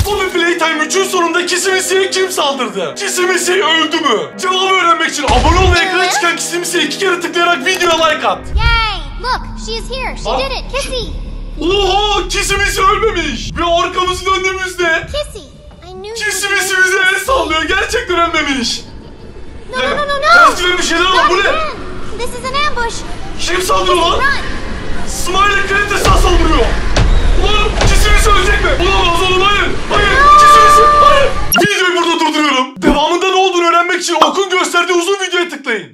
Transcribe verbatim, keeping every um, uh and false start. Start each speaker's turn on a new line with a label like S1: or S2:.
S1: Bobby Playtime üçün sonunda Kissimisi'ye kim saldırdı? Kissimisi öldü mü? Cevabı öğrenmek için abone ol ve ekrana çıkan Kissimisi'ye iki kere tıklayarak videoya like at.
S2: Yay! Look, she is here. She did it. Kissy.
S1: Oha! Kissimisi ölmemiş. Ve arkamızı döndüğümüzde
S2: Kissy. I knew you.
S1: Kissimisi bize el sallıyor. Gerçekten ölmemiş.
S2: No, no, no, no, no.
S1: Ters gibi bir şeyler var. Bu
S2: Not
S1: ne?
S2: again. This is an ambush.
S1: Kim saldırıyor lan?
S2: Run.
S1: Smiley kalitesinden saldırıyor.